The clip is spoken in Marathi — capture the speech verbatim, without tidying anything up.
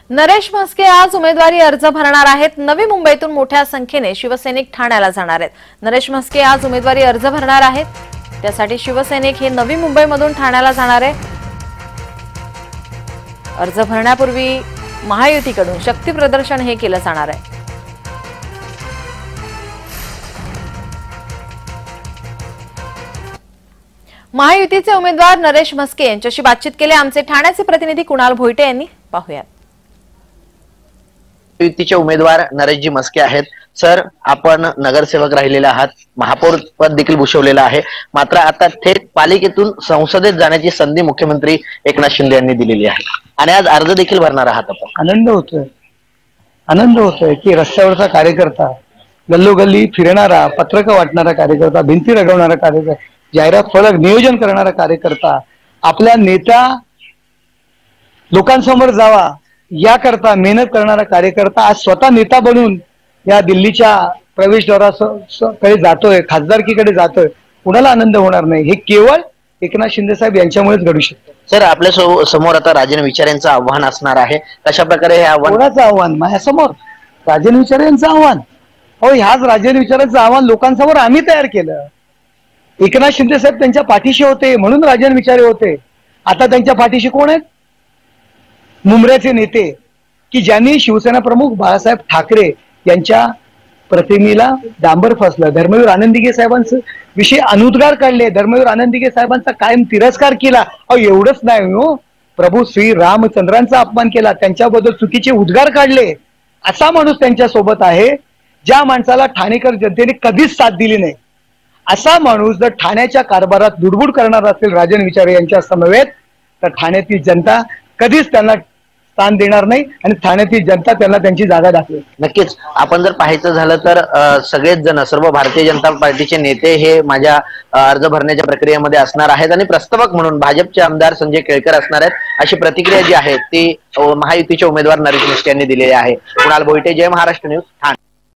नरेश म्हस्के आज उमेदवारी अर्ज भरणार आहेत। नवी मुंबईतून मोठ्या संख्येने शिवसैनिक ठाण्याला जाणार आहेत। नरेश म्हस्के आज उमेदवारी अर्ज भरणार आहेत। त्यासाठी शिवसैनिक हे नवी मुंबईमधून ठाण्याला जाणार आहे। अर्ज भरण्यापूर्वी महायुतीकडून शक्ती प्रदर्शन हे केलं जाणार आहे। महायुतीचे उमेदवार नरेश म्हस्के यांच्याशी बातचीत केली आमचे ठाण्याचे प्रतिनिधी कुणाल भोईटे यांनी। पाहूयात। युतीचे उमेदवार नरेशजी म्हस्के आहेत। सर, आपण नगरसेवक राहिलेले आहात, महापौर पद देखील भूषवलेलं आहे, मात्र आता थेट पालिकेतून संसदेत जाण्याची संधी मुख्यमंत्री एकनाथ शिंदे यांनी दिलेली आहे आणि आज अर्ज देखील भरणार आहात आपण। आनंद होतोय आनंद होतोय की रस्त्यावरचा कार्यकर्ता, गल्लोगल्ली फिरणारा, पत्रक वाटणारा कार्यकर्ता, भिंती रगवणारा कार्यकर्ता, जाहिरात फलक नियोजन करणारा कार्यकर्ता आपल्या नेता लोकांसमोर जावा याकरता मेहनत करणारा कार्यकर्ता आज स्वतः नेता बनून या दिल्लीच्या प्रवेशद्वाराकडे जातोय, खासदारकीकडे जातोय। कुणाला आनंद होणार नाही? हे केवळ एकनाथ शिंदे साहेब यांच्यामुळेच घडू शकतं। सर, आपल्या समोर आता राजन विचार यांचं आव्हान असणार आहे, कशा प्रकारे हे आव्हान? कोणाचं आव्हान? माझ्यासमोर राजन विचारे यांचं आव्हान। हो, ह्याच राजन विचारांचं आव्हान लोकांसमोर आम्ही तयार केलं। एकनाथ शिंदे साहेब त्यांच्या पाठीशी होते म्हणून राजन विचारे होते। आता त्यांच्या पाठीशी कोण आहेत? मुंबऱ्याचे नेते की ज्यांनी शिवसेना प्रमुख बाळासाहेब ठाकरे यांच्या प्रतिमेला डांबर फसलं, धर्मवीर आनंदीगे साहेबांचं विषयी अनुद्गार काढले, धर्मवीर आनंदीगे साहेबांचा कायम तिरस्कार केला। अहो, एवढंच नाही हो, प्रभू श्री रामचंद्रांचा अपमान केला, त्यांच्याबद्दल चुकीचे उद्गार काढले। असा माणूस त्यांच्या सोबत आहे ज्या माणसाला ठाणेकर जनतेने कधीच साथ दिली नाही। असा माणूस जर ठाण्याच्या कारभारात दुडबुड करणार असेल राजन विचारे यांच्या समवेत, तर ठाण्यातील जनता कधीच त्यांना स्थान देणार नाही आणि ठाण्यातील जनता त्यांना त्यांची जागा दाखवेल। नक्कीच आपण जर पाहायचं झालं तर सगळेच जण, सर्व भारतीय जनता पार्टीचे नेते हे माझ्या अर्ज भरण्याच्या प्रक्रियेमध्ये असणार आहेत आणि प्रस्तावक म्हणून भाजपचे आमदार संजय केळकर असणार आहेत, अशी प्रतिक्रिया जी आहे ती महायुतीचे उमेदवार नरेश म्हस्के यांनी दिलेली आहे। कुणाल भोईटे, जय महाराष्ट्र न्यूज, ठाणे।